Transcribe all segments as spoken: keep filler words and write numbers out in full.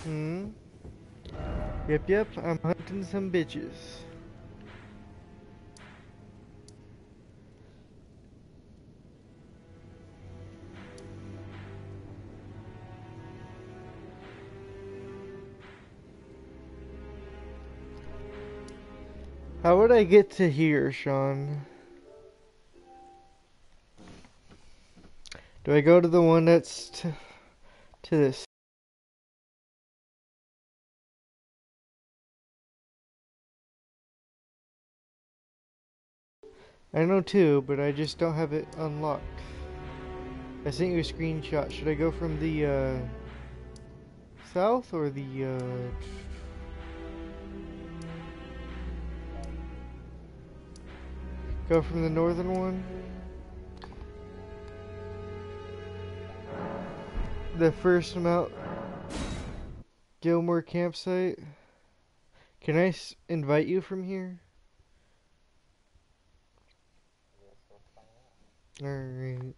Hmm? Yep, yep, I'm hunting some bitches. How would I get to here, Sean? Do I go to the one that's to, to this? I know too, but I just don't have it unlocked. I sent you a screenshot. Should I go from the uh, south or the uh, go from the northern one? The first Mount Gilmore campsite? Can I s invite you from here? Alright.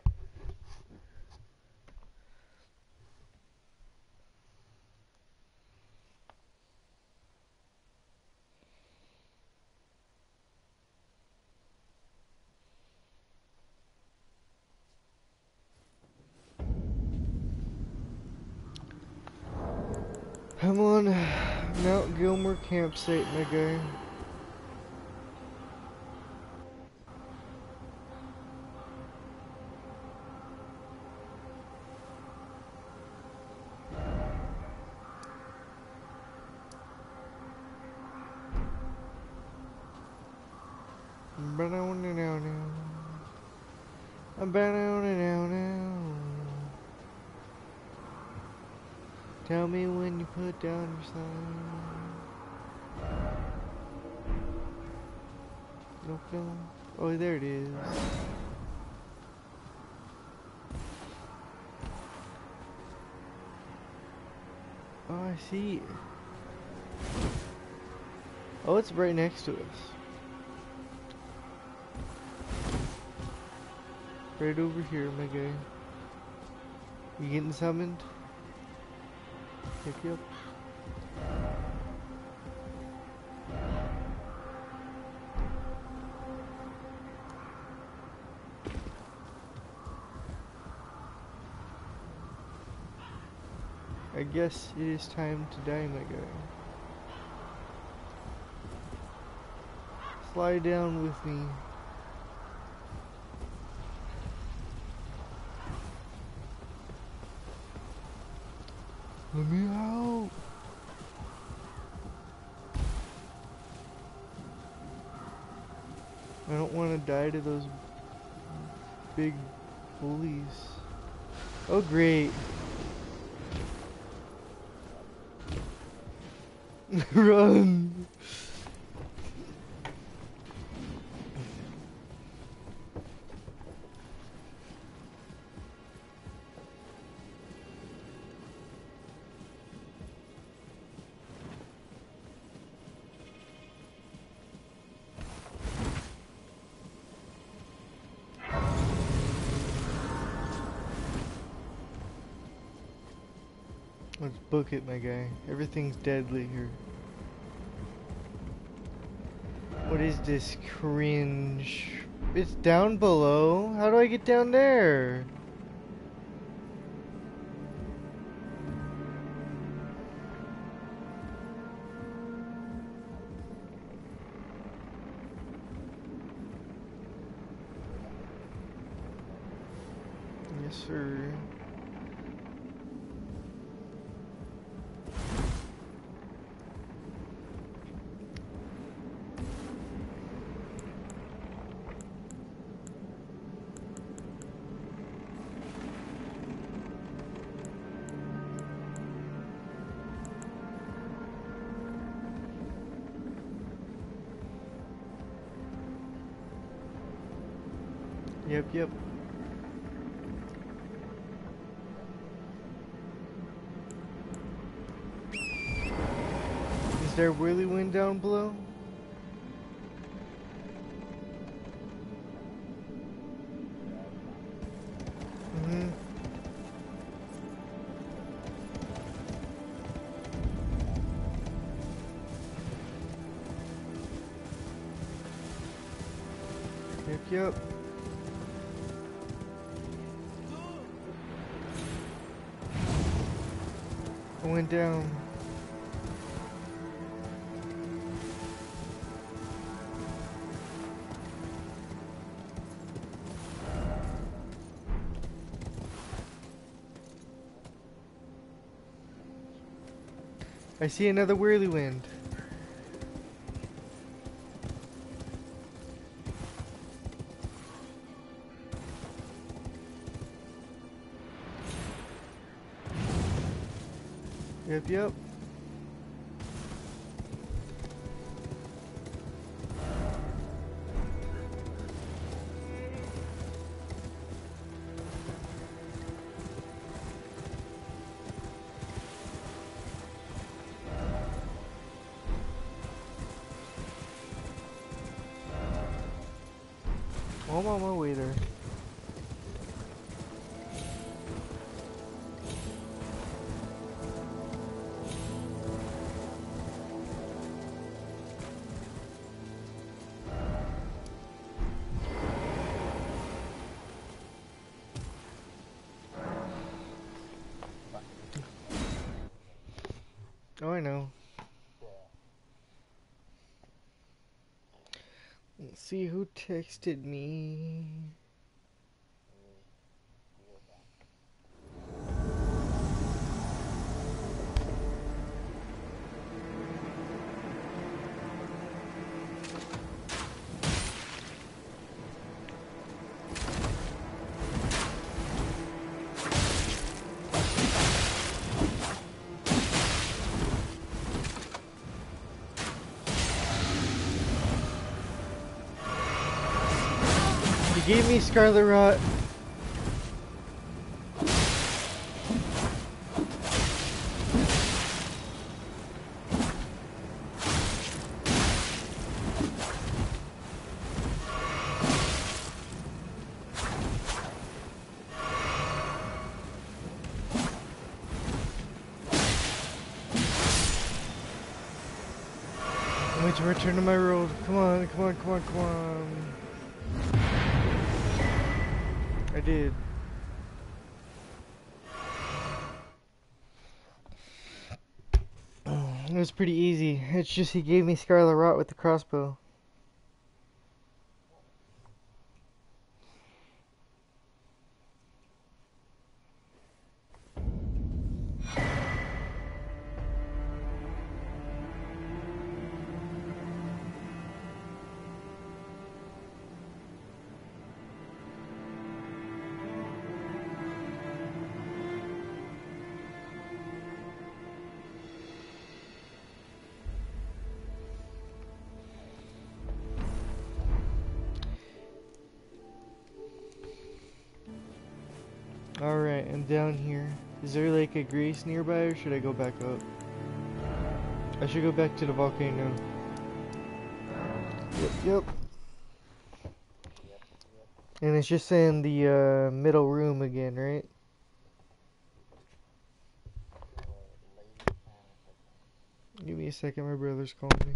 I'm on Mount Gilmore campsite, my guy. Banana now now. I'm banana now now. Tell me when you put down your sign. Nope, no. Oh, there it is. Oh, I see it. Oh, it's right next to us. Right over here, my guy. You getting summoned? Yep, yep. I guess it is time to die, my guy. Slide down with me. Let me out. I don't want to die to those big bullies. Oh, great. Run. Let's book it, my guy. Everything's deadly here. What is this cringe? It's down below? How do I get down there? Yes, sir. Yep, yep. Is there really wind down below? Mm-hmm. Yep. I went down. I see another whirlwind. Yep, yep. I'm on my way there. Oh, I know. Let's see who texted me. He gave me Scarlet Rot. I'm going to return to my road. Come on, come on, come on, come on. I did. It was pretty easy. It's just he gave me Scarlet Rot with the crossbow. Alright, I'm down here. Is there like a grace nearby or should I go back up? I should go back to the volcano. Yep, yep. And it's just in the uh, middle room again, right? Give me a second, my brother's calling me.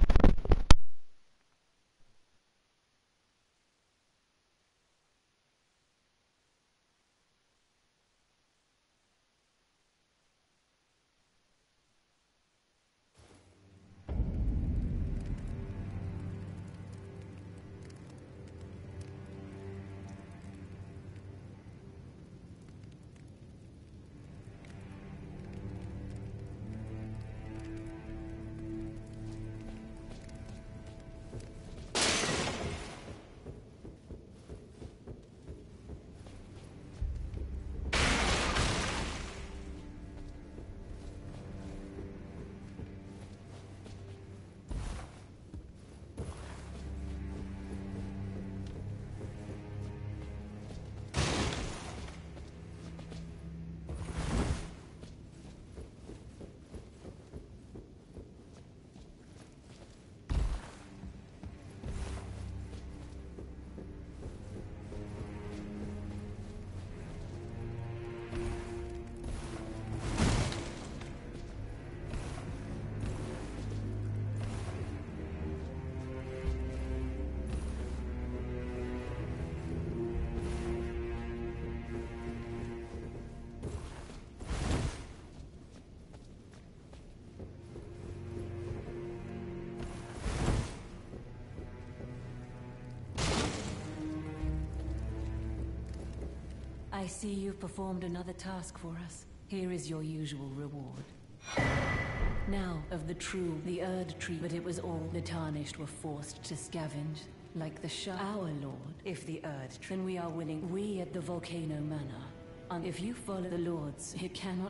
I see you've performed another task for us. Here is your usual reward. Now, of the true, the Erd tree, but it was all the tarnished were forced to scavenge, like the Shah. Our lord, if the Erd tree, then we are willing. We at the Volcano Manor. And if you follow the lords, it cannot.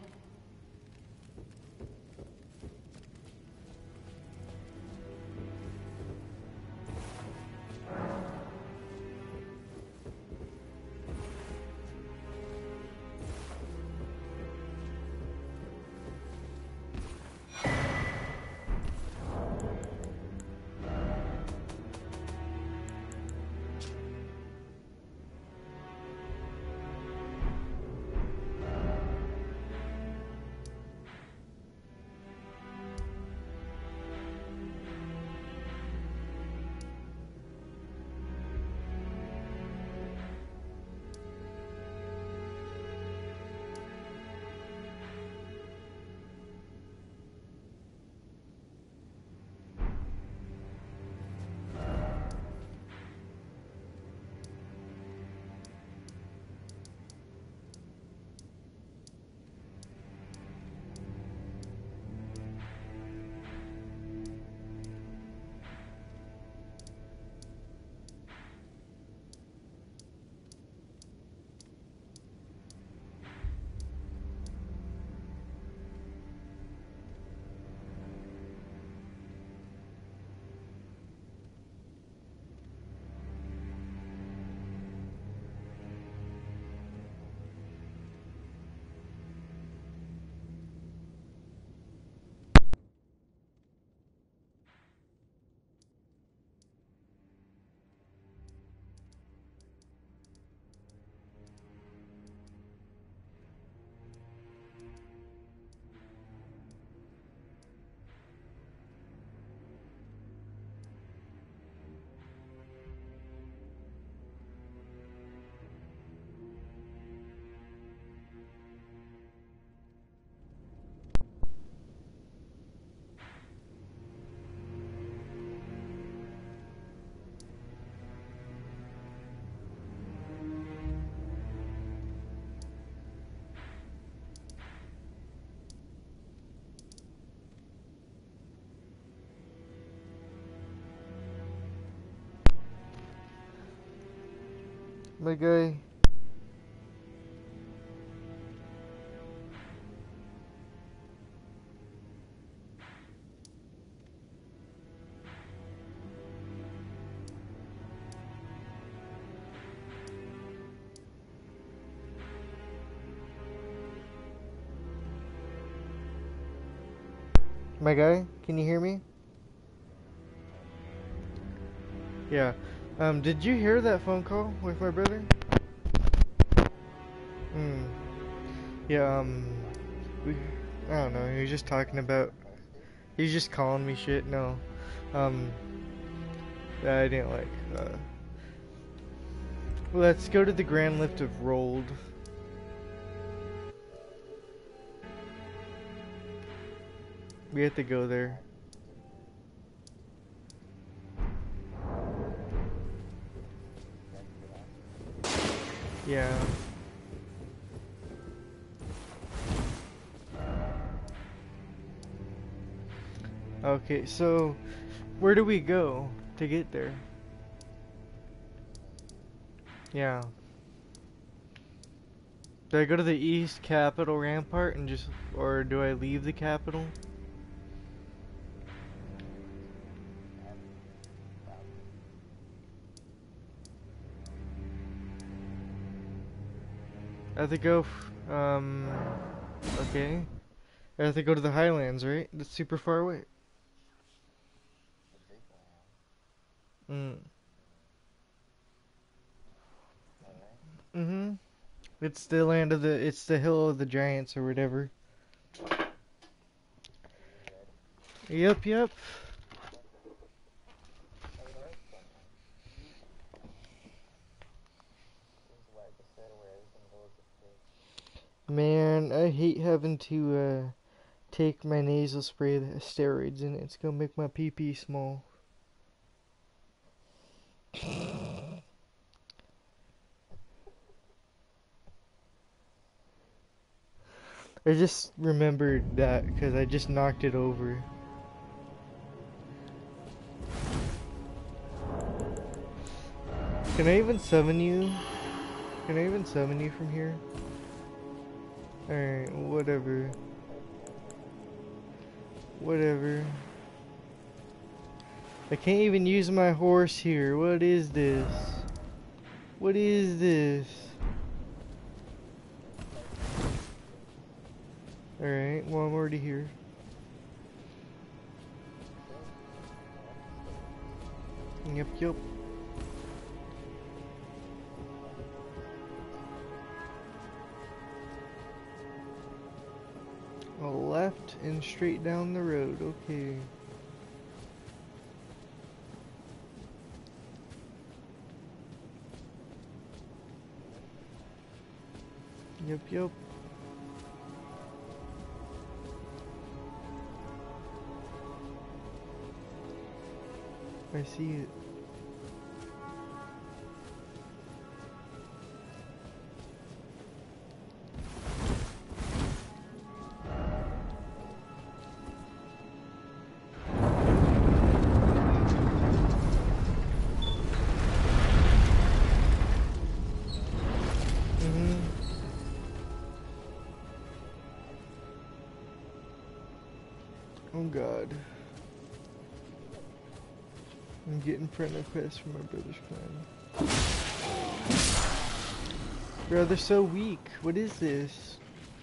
My guy. My guy, can you hear me? Yeah. Um, did you hear that phone call with my brother? Hmm. Yeah, um, we, I don't know, he was just talking about, he was just calling me shit, no. Um, that I didn't like. Uh, let's go to the Grand Lift of Rolled. We have to go there. Yeah. Okay, so where do we go to get there? Yeah. Do I go to the East Capitol Rampart and just, or do I leave the Capitol? I have to go, f um, okay. I have to go to the Highlands, right? That's super far away. Mm. Mm-hmm. It's the land of the, it's the hill of the giants or whatever. Yep, yep. Man, I hate having to, uh, take my nasal spray that has steroids in it. It's gonna make my pee pee small. I just remembered that because I just knocked it over. Can I even summon you? Can I even summon you from here? Alright, whatever. Whatever. I can't even use my horse here. What is this? What is this? Alright, well I'm already here. Yep, yep. A left and straight down the road, okay. Yep, yep. I see it. Oh god. I'm getting friend requests from my brother's clan. Bro, they're so weak. What is this?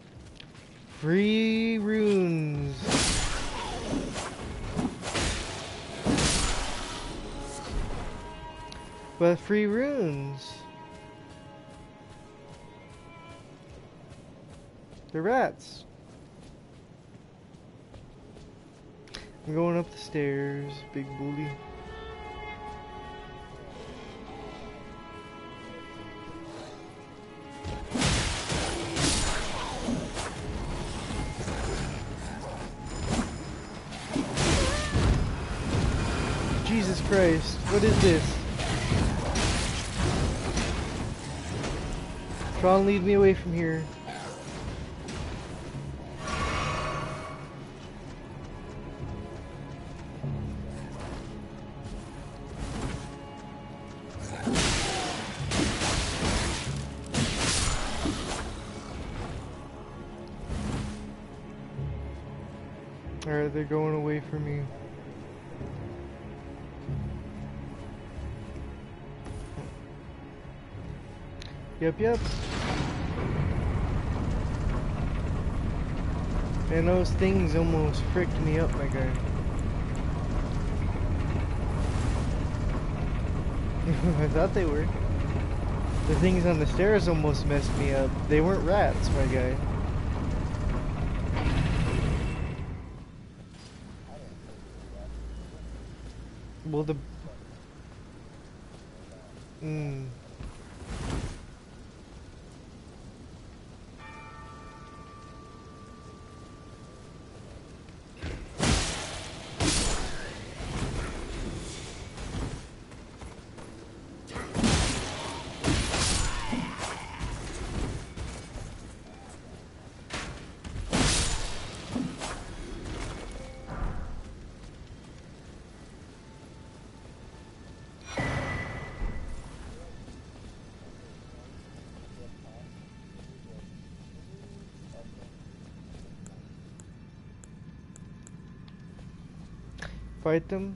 Free runes. But free runes. They're rats. I'm going up the stairs, big bully. Jesus Christ, what is this? Try and lead me away from here. Alright, they're going away from me. Yep, yep. Man, those things almost fricked me up, my guy. I thought they were. The things on the stairs almost messed me up. They weren't rats, my guy. Well, the... Mm. Fight them.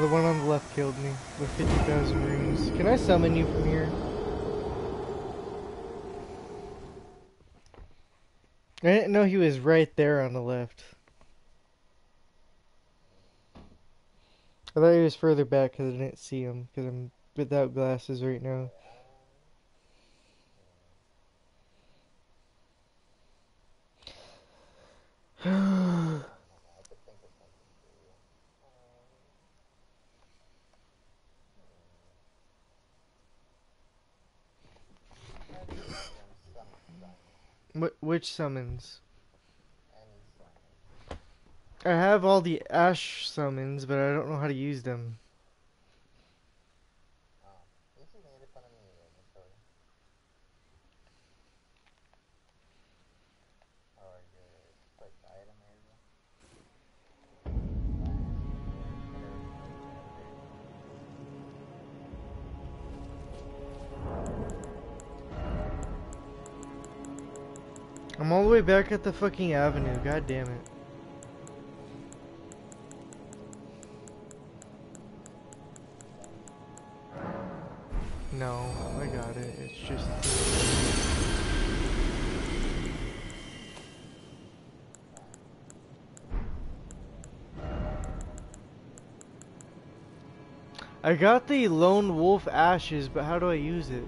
the one on the left killed me with fifty thousand runes. Can I summon you from here? I didn't know he was right there on the left. I thought he was further back because I didn't see him because I'm without glasses right now. Wh which summons? I have all the Ash summons, but I don't know how to use them. I'm all the way back at the fucking avenue, god damn it. No, I got it. It's just... I got the Lone Wolf Ashes, but how do I use it?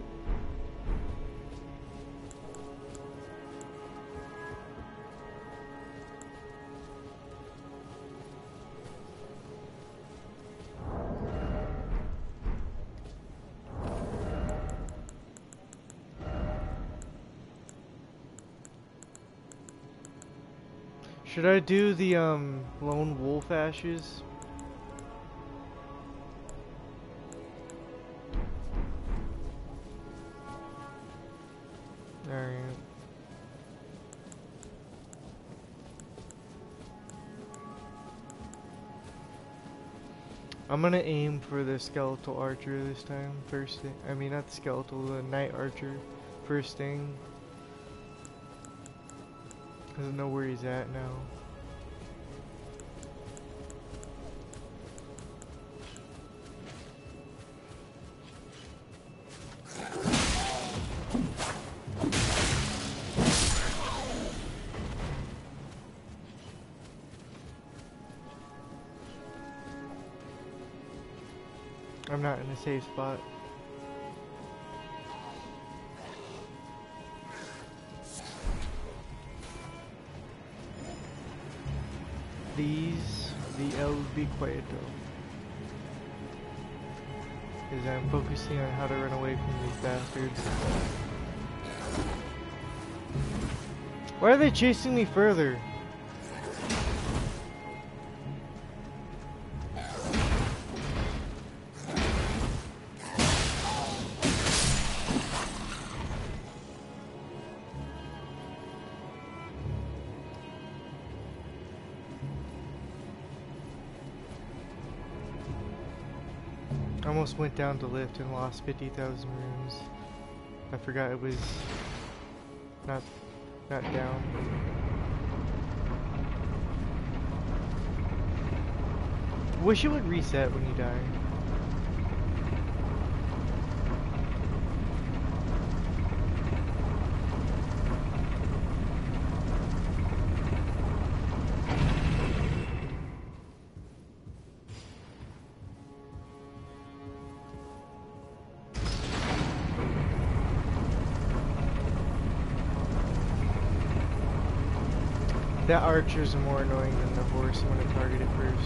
Should I do the um Lone Wolf Ashes? Alright. I'm gonna aim for the skeletal archer this time. First thing. I mean, not the skeletal, the night archer. First thing. Doesn't know where he's at now. I'm not in a safe spot. These, the L would be quiet though. Because I'm focusing on how to run away from these bastards. Why are they chasing me further? I almost went down to lift and lost fifty thousand runes. I forgot it was not not down. Wish it would reset when you die. That archer's more annoying than the horse. I'm gonna target it first.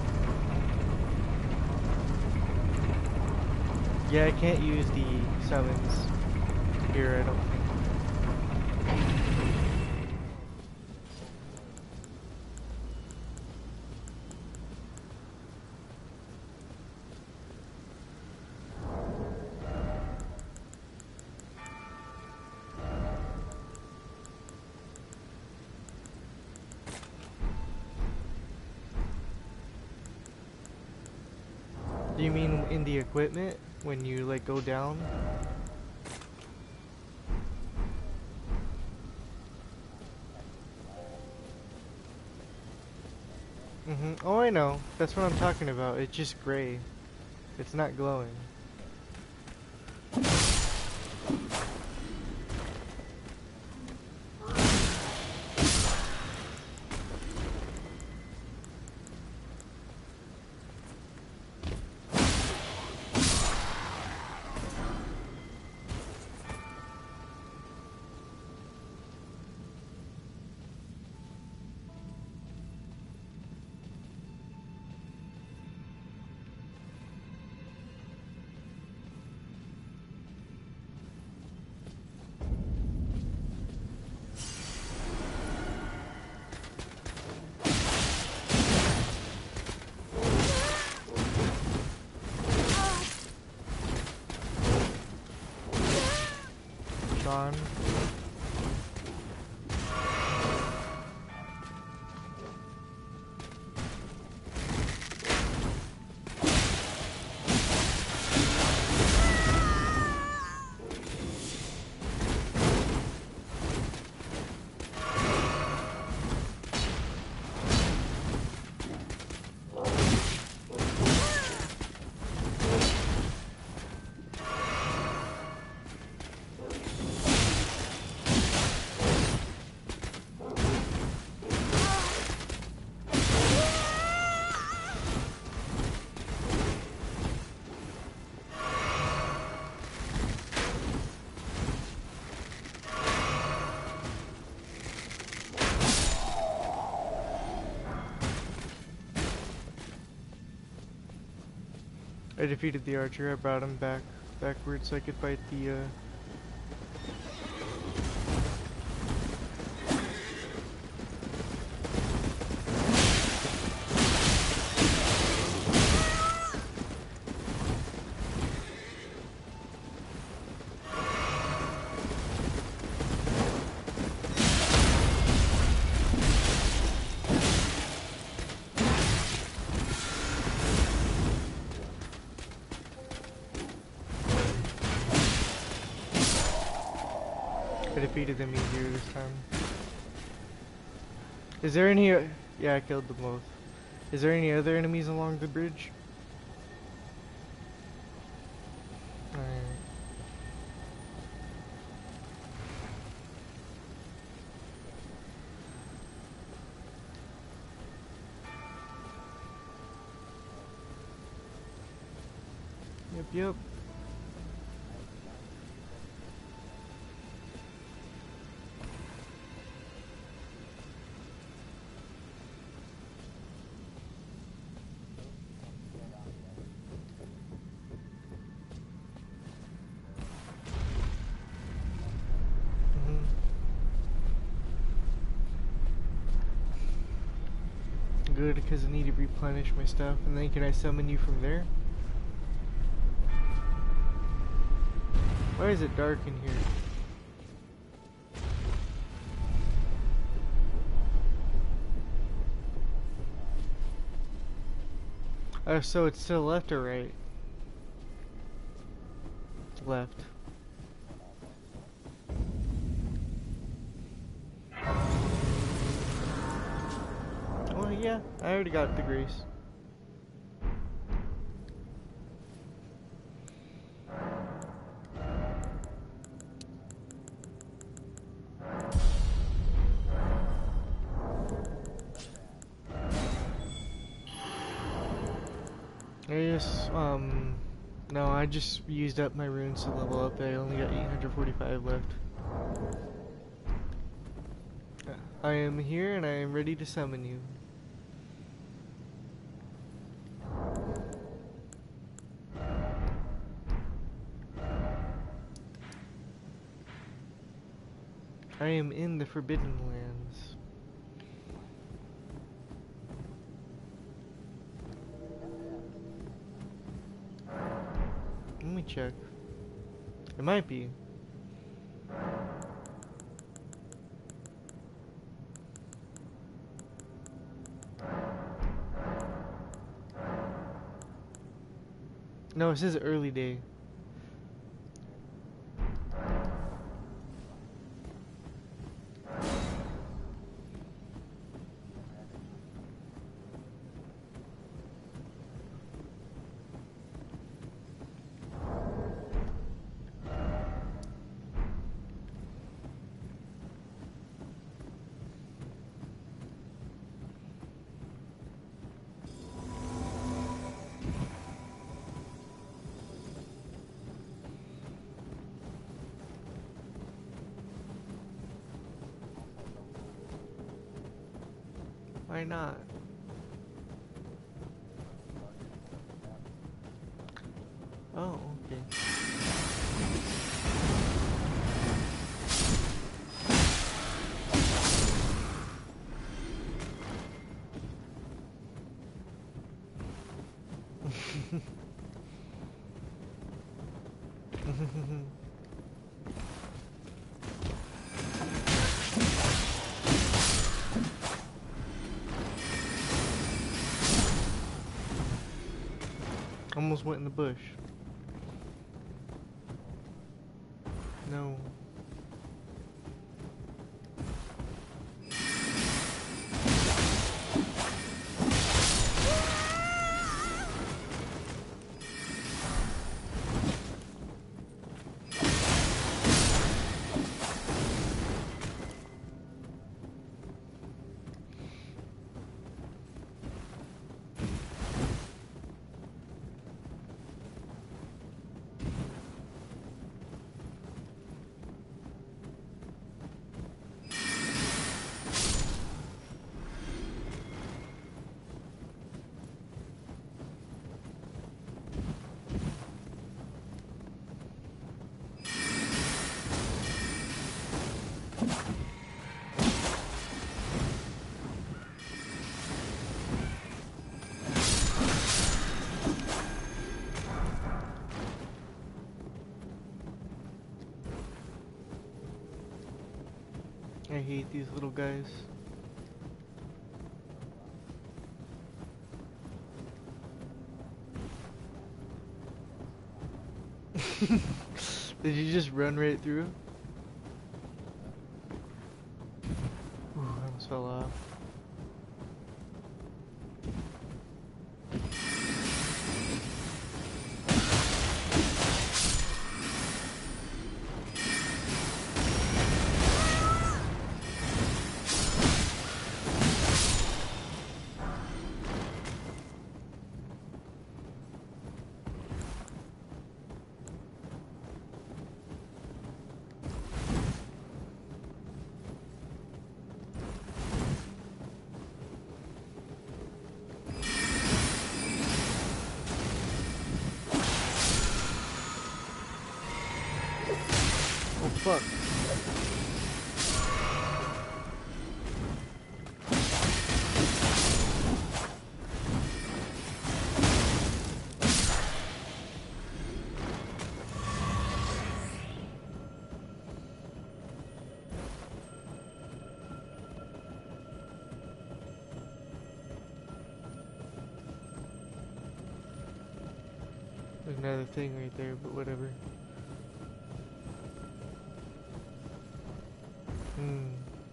Yeah, I can't use the summons here, I don't think. Do you mean in the equipment when you like go down? Mm-hmm. Oh, I know. That's what I'm talking about. It's just gray. It's not glowing. Sean. I defeated the archer. I brought him back backwards so I could fight the uh I defeated them easier this time. Is there any uh, yeah, I killed them both. Is there any other enemies along the bridge? Alright. Yep, yep. Mhm. Good, because I need to replenish my stuff, and then can I summon you from there? Why is it dark in here? Oh, so it's still left or right? Left. Well, yeah, I already got the grace. I just, um, no, I just used up my runes to level up. I only got eight hundred forty-five left. I am here and I am ready to summon you. I am in the Forbidden Lands. Let me check. It might be. No, it says early day. Why not? Oh, okay. Almost went in the bush. No. I hate these little guys. Did you just run right through? Ooh, I almost fell off. Oh fuck. There's another thing right there, but whatever. Hmm.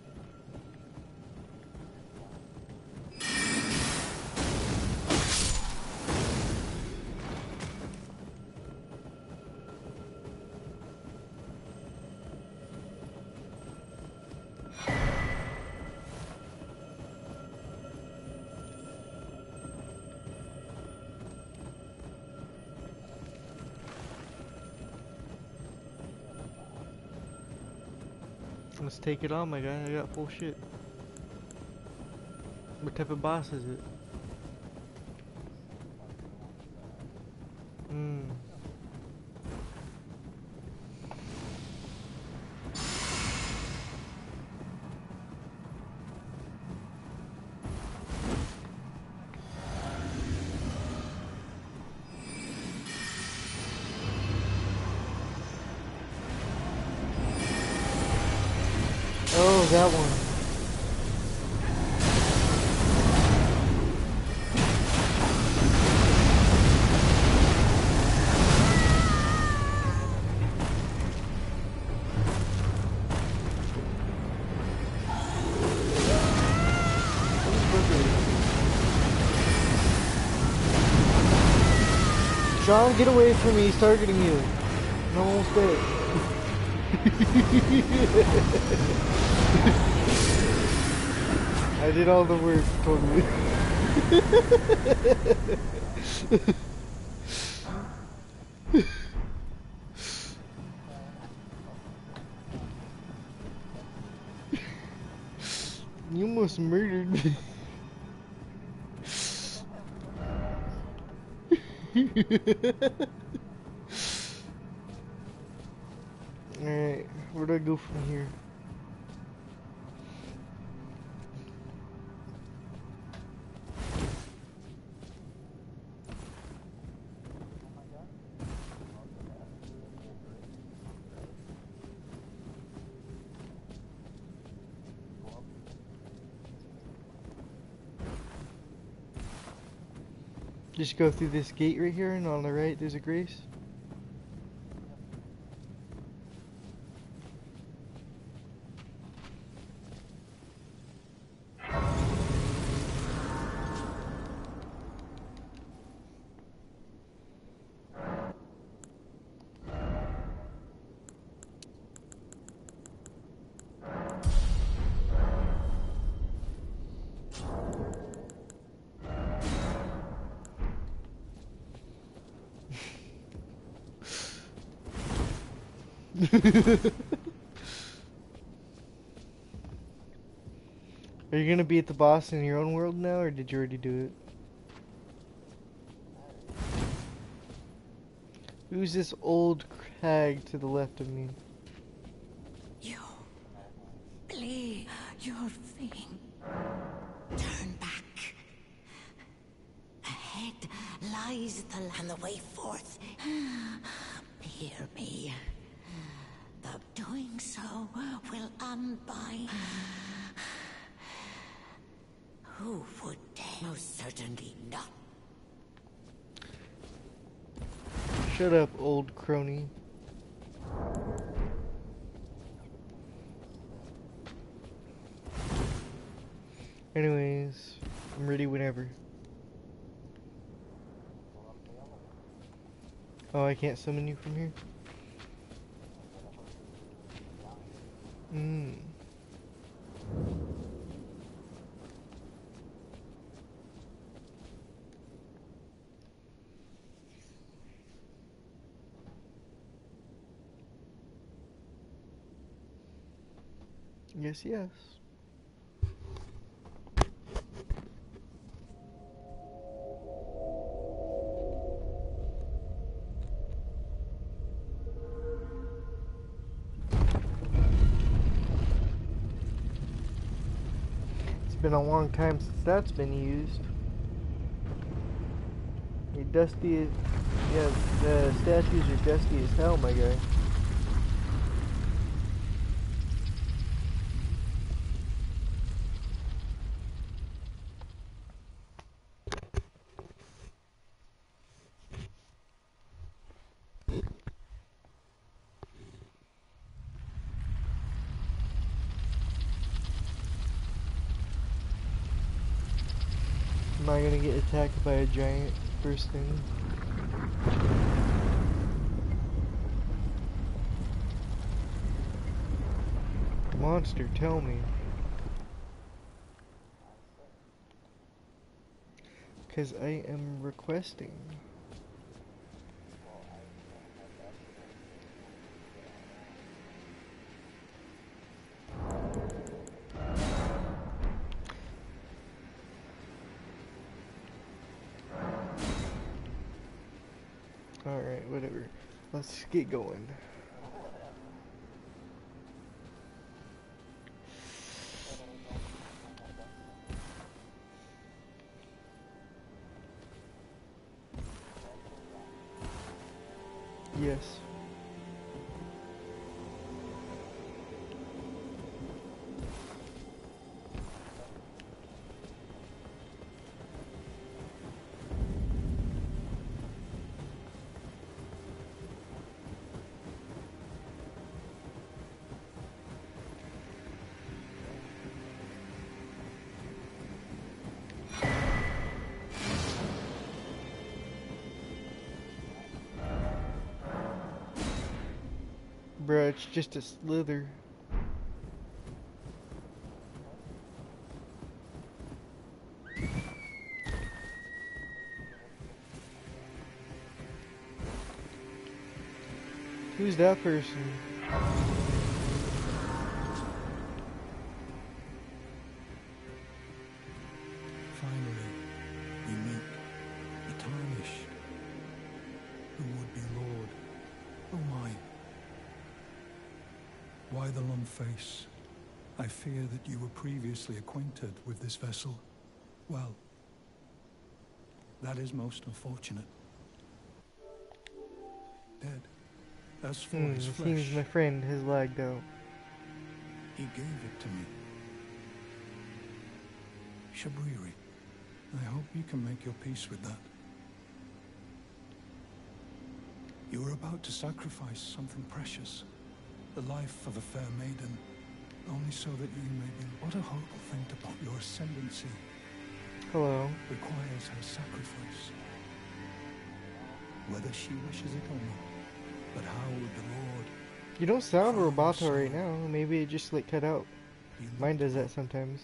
Let's take it on, my guy. I got full shit. What type of boss is it? Hmm. Oh, that one. Sean, get away from me. He's targeting you. I'm almost dead. I did all the work, totally. You almost murdered me. Alright, where do I go from here? Just go through this gate right here, and on the right there's a grace. Are you gonna beat the boss in your own world now, or did you already do it? Who's this old hag to the left of me? You play your thing. Turn back. Ahead lies the land, the way forth. Hear me. The doing so will unbind. Who would dare? Most certainly not. Shut up, old crony. Anyways, I'm ready whenever. Oh, I can't summon you from here? Mmm. Yes, yes. It's been a long time since that's been used. You're dusty as... Yeah, the statues are dusty as hell, my guy. Am I gonna get attacked by a giant first thing? Monster, tell me. Because I am requesting. Alright, whatever. Let's get going. Yes. Bruh, it's just a slither. Who's that person? Finally, we meet the Tarnished. Why the long face? I fear that you were previously acquainted with this vessel. Well, that is most unfortunate. Dead. As for Hmm, his it flesh, seems my friend has lagged out. he gave it to me. Shabriri, I hope you can make your peace with that. You are about to sacrifice something precious, the life of a fair maiden, only so that you may be... What a horrible thing to put your ascendancy. Hello. Requires her sacrifice. Whether she wishes it or not. But how would the Lord... You don't sound Crown roboto soul right now. Maybe it just like cut out. be Mine does looked that sometimes.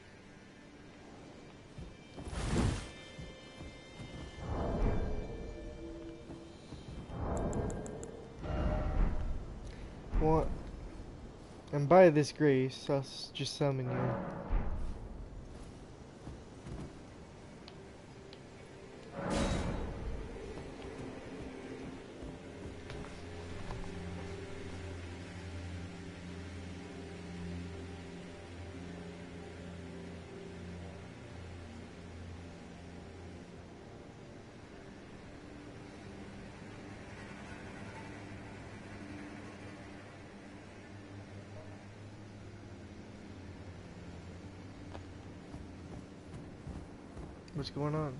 Well, and by this grace, I'll s- just summon you. What's going on?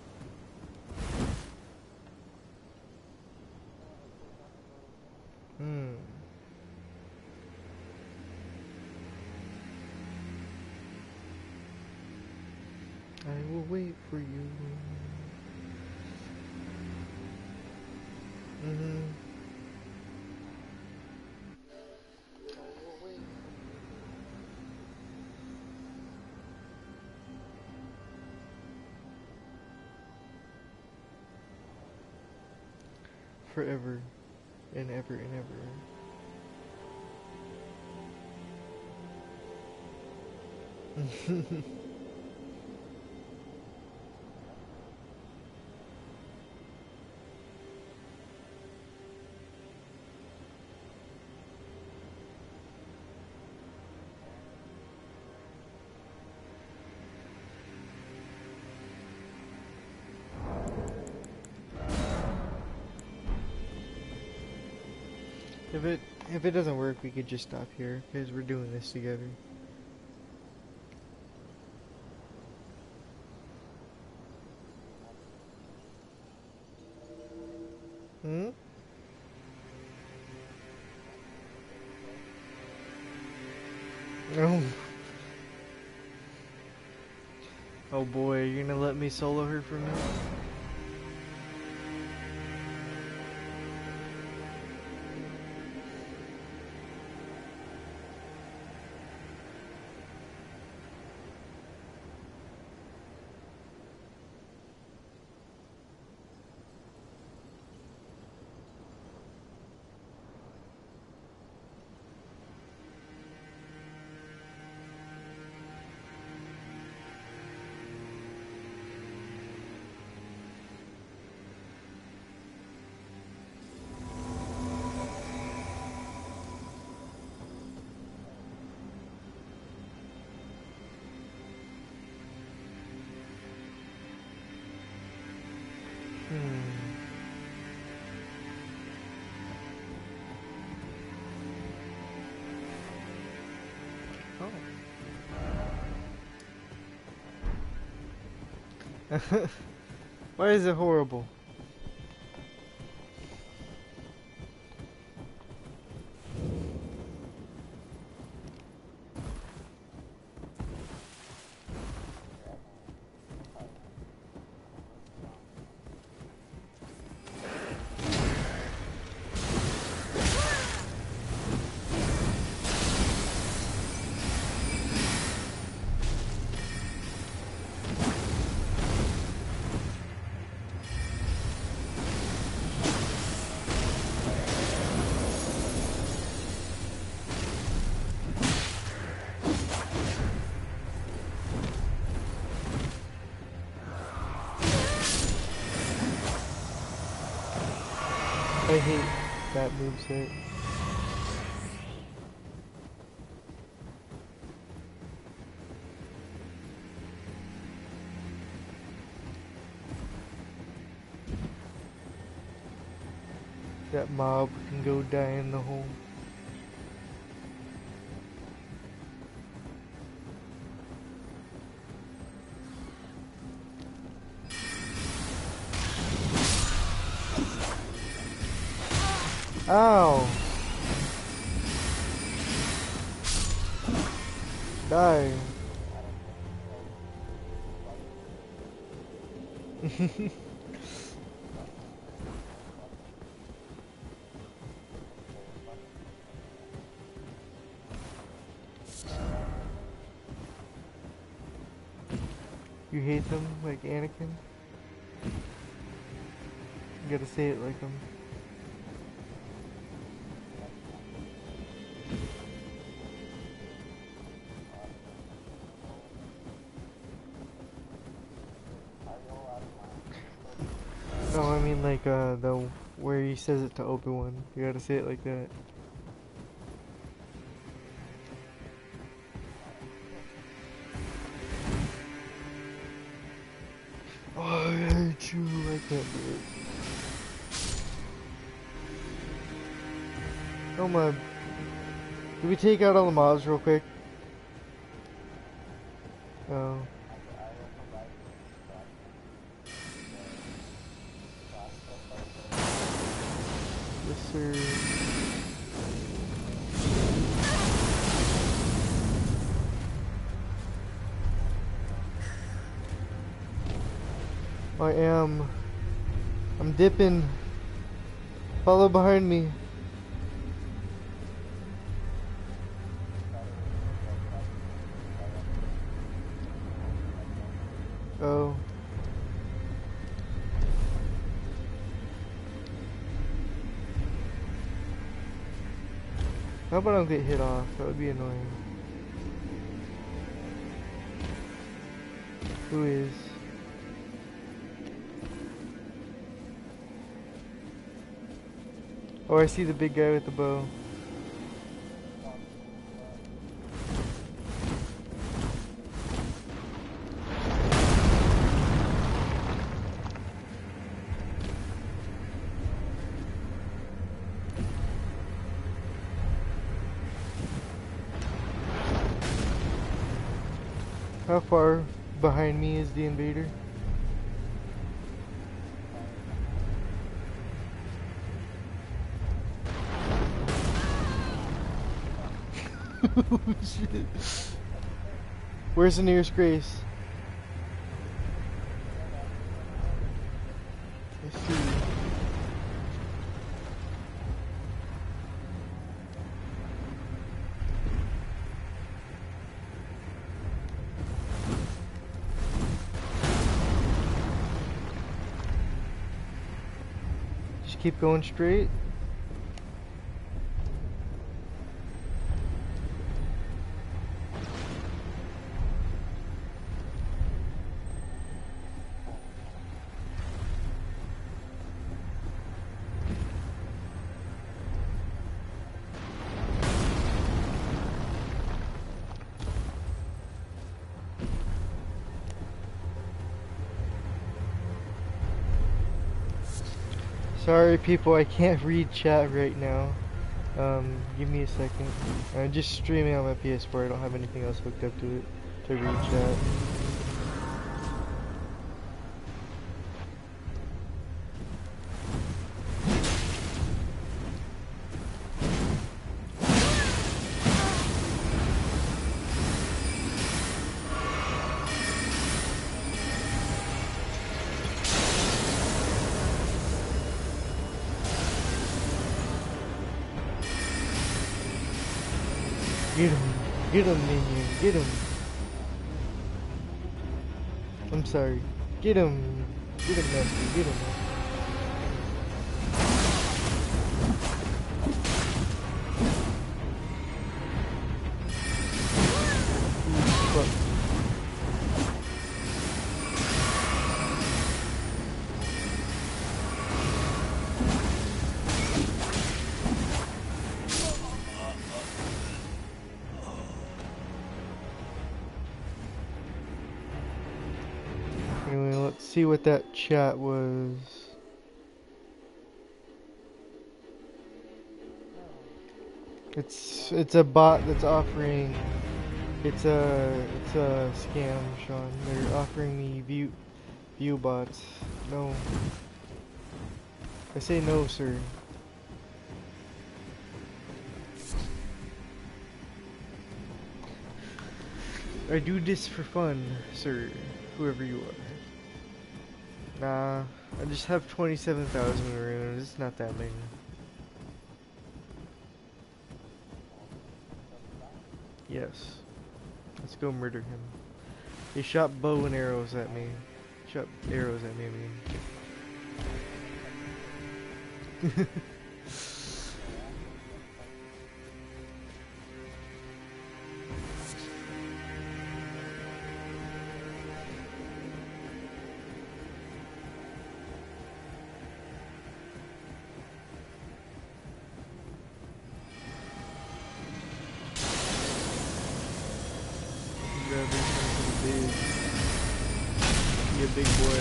Hmm. I will wait for you. Mm-hmm. Forever and ever and ever. If it if it doesn't work, we could just stop here because we're doing this together. Hmm? Oh. Oh boy, you're gonna let me solo her for me? Hmm. Oh. Why is it horrible? I hate that moveset. that mob can go die in the hole. Ow! Die. You hate them like Anakin? You gotta say it like him. No, I mean like uh the where he says it to Obi-Wan. You gotta say it like that. Oh, I hate you. I can't do it. Oh my. Did we take out all the mobs real quick? Oh. Yes, sir. I am. I'm dipping. Follow behind me. Oh. How about I don't get hit off? That would be annoying. Who is? Oh, I see the big guy with the bow. How far behind me is the invader? Oh shit. Where's the nearest Grace? I see. Just keep going straight. Sorry people, I can't read chat right now. Um, give me a second. I'm just streaming on my P S four, I don't have anything else hooked up to it to read chat. Get him, get him, minion, get him. I'm sorry. Get him, get him, Master, get him. Fuck. Anyway, let's see what that chat was. It's it's a bot that's offering. It's a it's a scam, Sean. They're offering me view view bots. No, I say no, sir. I do this for fun, sir. Whoever you are. Nah, I just have twenty-seven thousand runes. It's not that many. Yes. Let's go murder him. He shot bow and arrows at me. Shot arrows at me, I mean. Grab this one big. Be a big boy.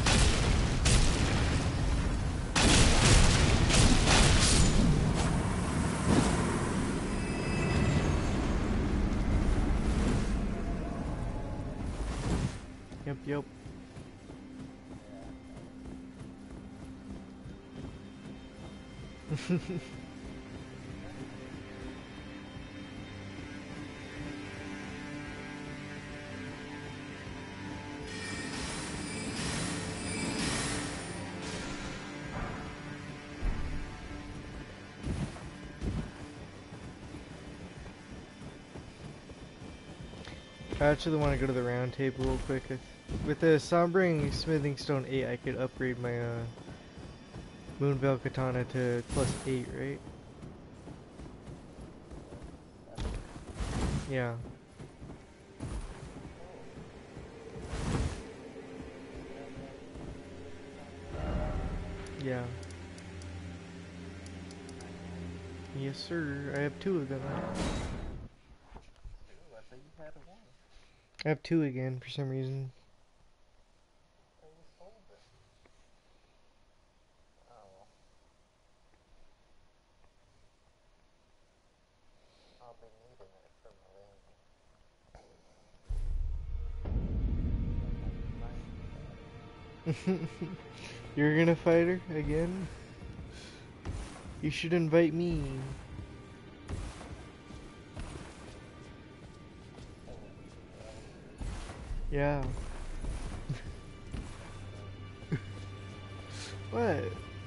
Yep, yep. I actually want to go to the round table real quick. With the Sombring Smithing Stone eight, I could upgrade my uh, Moonveil Katana to plus eight, right? Yeah. Yeah. Yes, sir. I have two of them. I have two again for some reason. You're gonna fight her again? You should invite me. Yeah. What?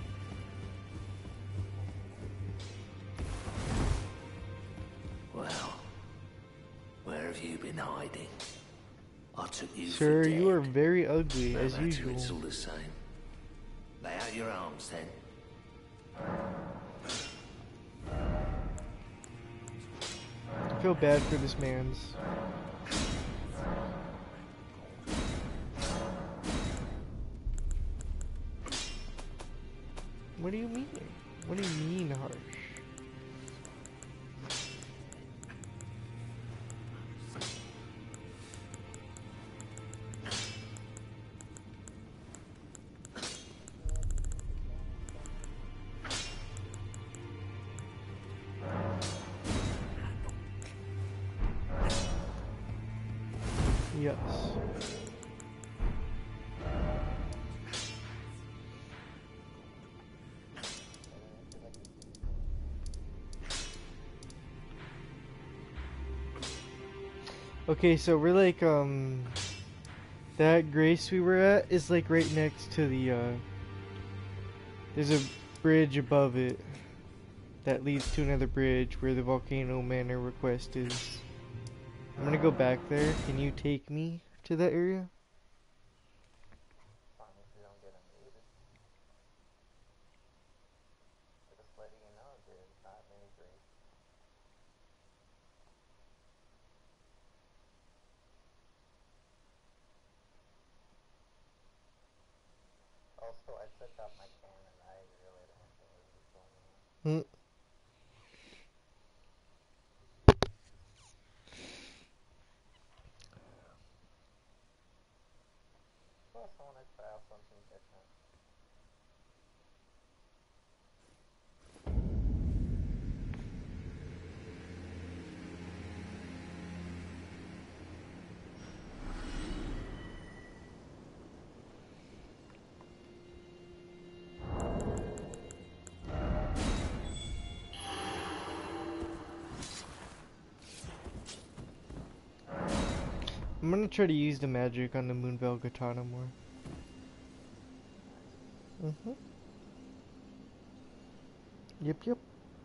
Well, where have you been hiding? I took you Sir, for dead. you are very ugly, No as matter, usual. it's all the same. Lay out your arms, then. I feel bad for this man's. What do you mean? What do you mean, harsh? Yes. Okay, so we're like, um, that grace we were at is like right next to the, uh, there's a bridge above it that leads to another bridge where the Volcano Manor request is. I'm gonna go back there. Can you take me to that area? Hmm. I'm gonna try to use the magic on the Moonveil Katana more. Mm-hmm. Yep, yep.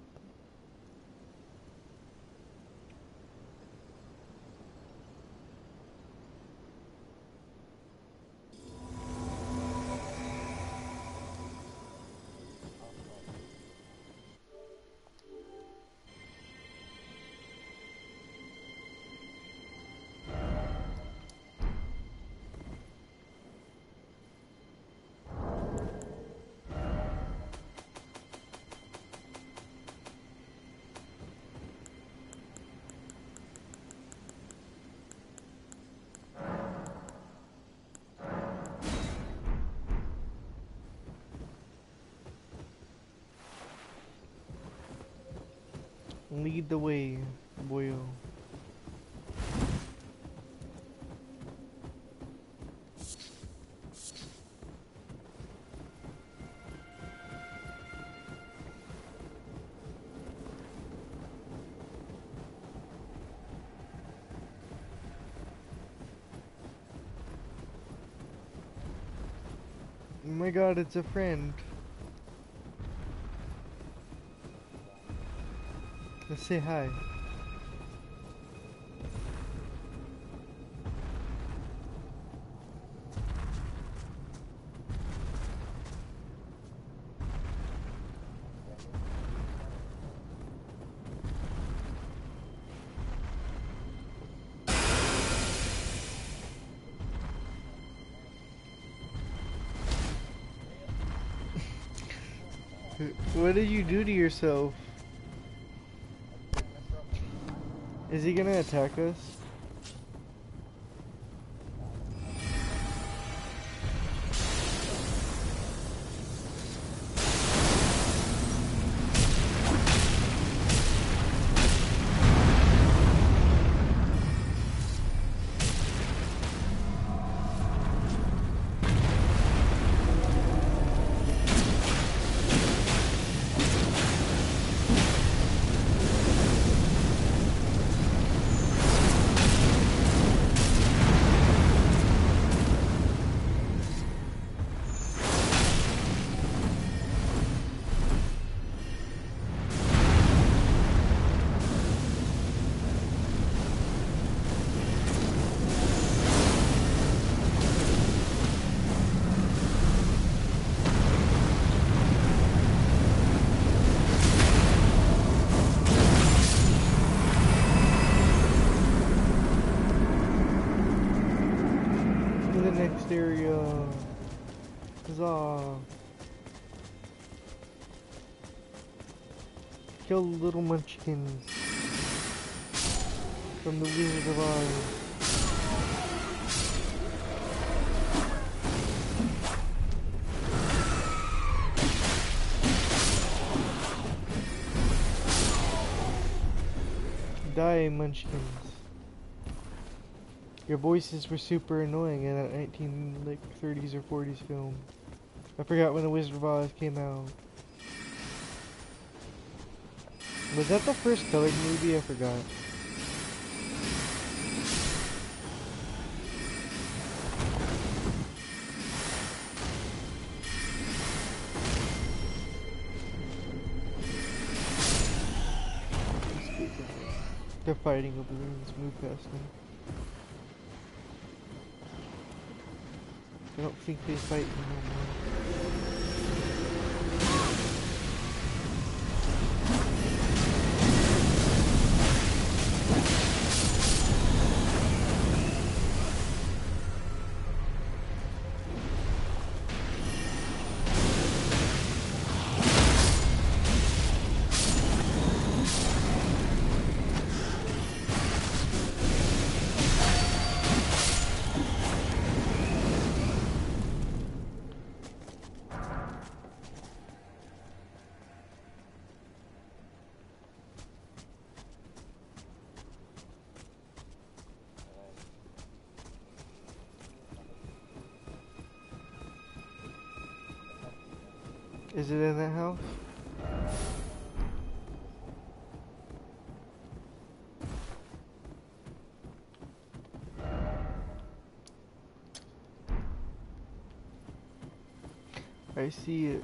Lead the way, boyo. Oh my god, it's a friend. Let's say hi. What did you do to yourself? Is he gonna attack us? Next area. Huzzah. Kill little munchkins from the Wizard of Oz. Die, munchkins. Your voices were super annoying in that nineteen like thirties or forties film. I forgot when the Wizard of Oz came out. Was that the first colored movie? I forgot. They're fighting over there. Let's move past them. I don't think they fight no more. Is it in that house? I see it.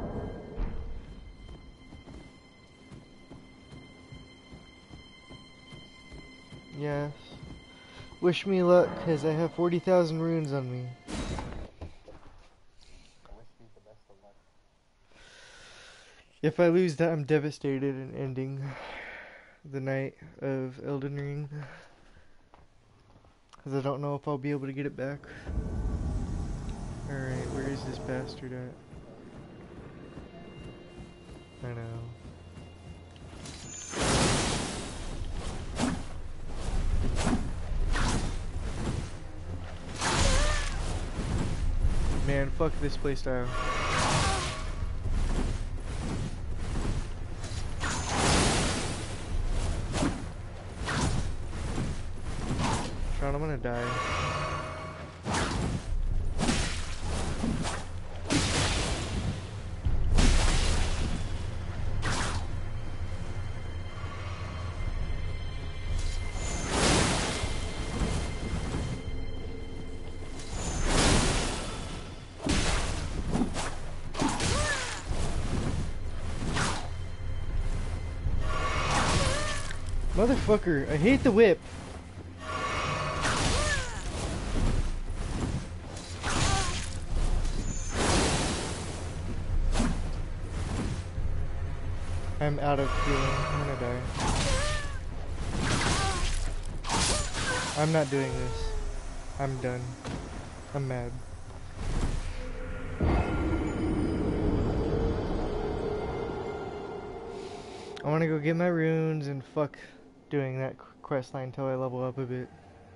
Yes. Wish me luck, cause I have forty thousand runes on me. If I lose that, I'm devastated and ending the night of Elden Ring. Cause I don't know if I'll be able to get it back. Alright, where is this bastard at? I know. Man, fuck this playstyle. Sean, I'm gonna die. Motherfucker, I hate the whip. I'm out of healing. I'm gonna die. I'm not doing this. I'm done. I'm mad. I wanna go get my runes and fuck doing that quest line until I level up a bit.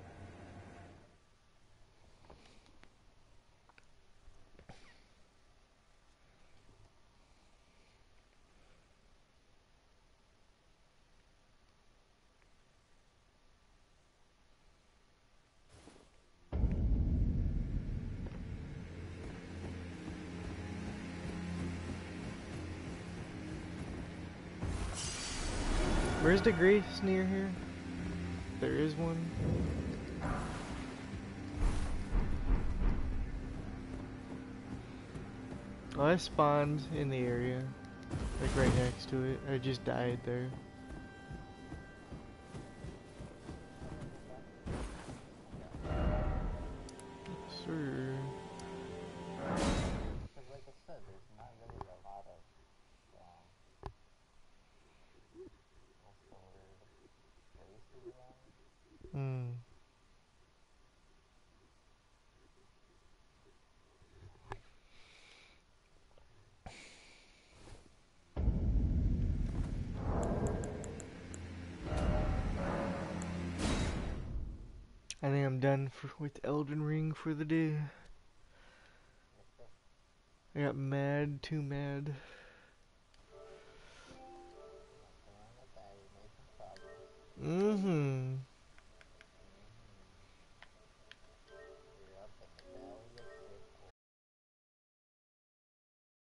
Where's the grace near here? There is one. Well, I spawned in the area, like right next to it. I just died there. Sir. Hmm. I think I'm done for, with Elden Ring for the day. I got mad, too mad. Mm-hmm.